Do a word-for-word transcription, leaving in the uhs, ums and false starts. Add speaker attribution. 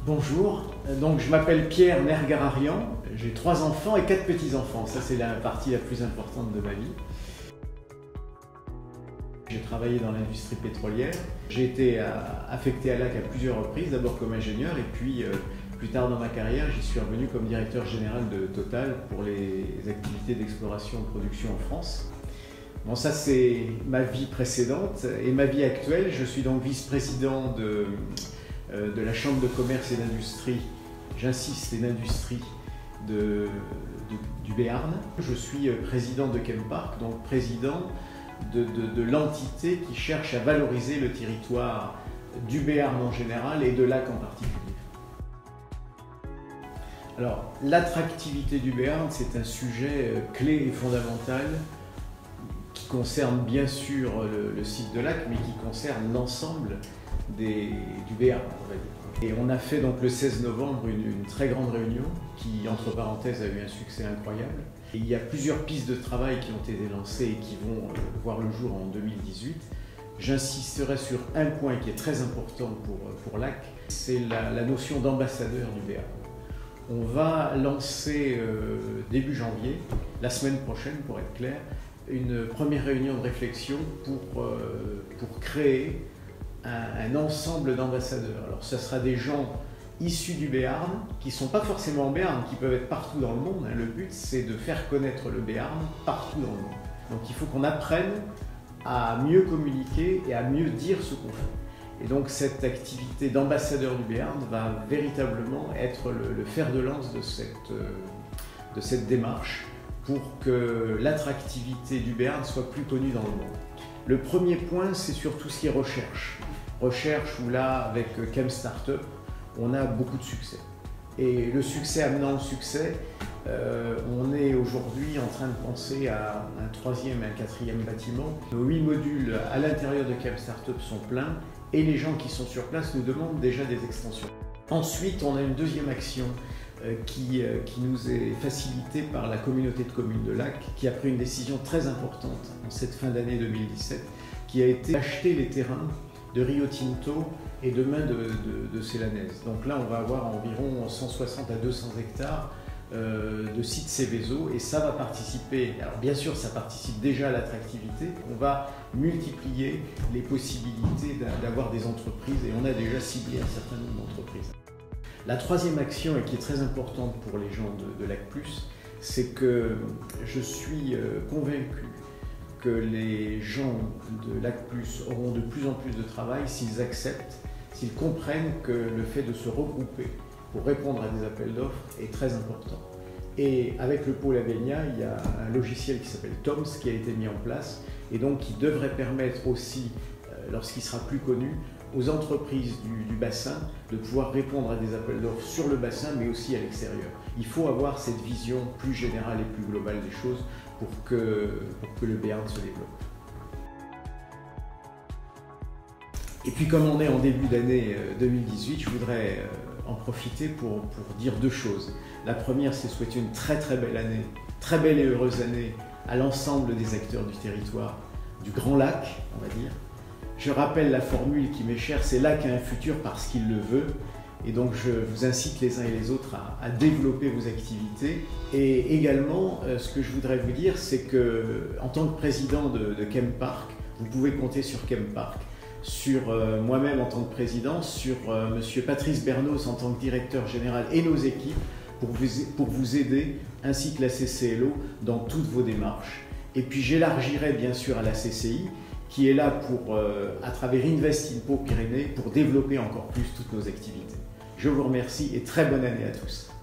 Speaker 1: Bonjour, donc je m'appelle Pierre Nergararian, j'ai trois enfants et quatre petits-enfants, ça c'est la partie la plus importante de ma vie. J'ai travaillé dans l'industrie pétrolière, j'ai été affecté à L A C à plusieurs reprises, d'abord comme ingénieur et puis euh, plus tard dans ma carrière j'y suis revenu comme directeur général de Total pour les activités d'exploration et de production en France. Bon, ça c'est ma vie précédente et ma vie actuelle, je suis donc vice-président de de la Chambre de commerce et d'industrie, j'insiste, et d'industrie de, de, du Béarn. Je suis président de Chempark, donc président de, de, de l'entité qui cherche à valoriser le territoire du Béarn en général et de L A C en particulier. Alors, l'attractivité du Béarn, c'est un sujet clé et fondamental qui concerne bien sûr le, le site de L A C, mais qui concerne l'ensemble Des, du Béarn, on va dire. Et on a fait donc le seize novembre une, une très grande réunion qui, entre parenthèses, a eu un succès incroyable. Et il y a plusieurs pistes de travail qui ont été lancées et qui vont euh, voir le jour en deux mille dix-huit. J'insisterai sur un point qui est très important pour, pour L A C, c'est la, la notion d'ambassadeur du Béarn. On va lancer euh, début janvier, la semaine prochaine pour être clair, une première réunion de réflexion pour, euh, pour créer un, un ensemble d'ambassadeurs. Alors ce sera des gens issus du Béarn, qui ne sont pas forcément en Béarn, qui peuvent être partout dans le monde. Le but c'est de faire connaître le Béarn partout dans le monde. Donc il faut qu'on apprenne à mieux communiquer et à mieux dire ce qu'on fait. Et donc cette activité d'ambassadeur du Béarn va véritablement être le, le fer de lance de cette, de cette démarche pour que l'attractivité du Béarn soit plus connue dans le monde. Le premier point, c'est surtout ce qui est recherche. Recherche où là, avec Chem Startup, on a beaucoup de succès. Et le succès amenant le succès, euh, on est aujourd'hui en train de penser à un troisième et un quatrième bâtiment. Nos huit modules à l'intérieur de Chem Startup sont pleins et les gens qui sont sur place nous demandent déjà des extensions. Ensuite, on a une deuxième action euh, qui, euh, qui nous est facilitée par la communauté de communes de L A C, qui a pris une décision très importante en cette fin d'année deux mille dix-sept, qui a été d'acheter les terrains de Rio Tinto et demain de, de, de Célanèse. Donc là, on va avoir environ cent soixante à deux cents hectares euh, de sites Seveso et ça va participer, alors bien sûr, ça participe déjà à l'attractivité, on va multiplier les possibilités d'avoir des entreprises et on a déjà ciblé un certain nombre d'entreprises. La troisième action, et qui est très importante pour les gens de, de L A C plus, c'est que je suis convaincu que les gens de L A C plus auront de plus en plus de travail s'ils acceptent, s'ils comprennent que le fait de se regrouper pour répondre à des appels d'offres est très important. Et avec le pôle Avenia, il y a un logiciel qui s'appelle T O M S qui a été mis en place et donc qui devrait permettre aussi, lorsqu'il sera plus connu, aux entreprises du, du bassin de pouvoir répondre à des appels d'offres sur le bassin mais aussi à l'extérieur. Il faut avoir cette vision plus générale et plus globale des choses pour que, pour que le Béarn se développe. Et puis comme on est en début d'année deux mille dix-huit, je voudrais en profiter pour, pour dire deux choses. La première, c'est souhaiter une très très belle année, très belle et heureuse année à l'ensemble des acteurs du territoire, du Grand Lac, on va dire. Je rappelle la formule qui m'est chère, c'est L A C a un futur parce qu'il le veut. Et donc je vous incite les uns et les autres à, à développer vos activités. Et également, euh, ce que je voudrais vous dire, c'est que en tant que président de, de Chempark, vous pouvez compter sur Chempark, sur euh, moi-même en tant que président, sur euh, monsieur Patrice Bernos en tant que directeur général et nos équipes pour vous, pour vous aider, ainsi que la C C L O, dans toutes vos démarches. Et puis j'élargirai bien sûr à la C C I, qui est là pour, euh, à travers Invest in Pau Pyrénées, pour développer encore plus toutes nos activités. Je vous remercie et très bonne année à tous.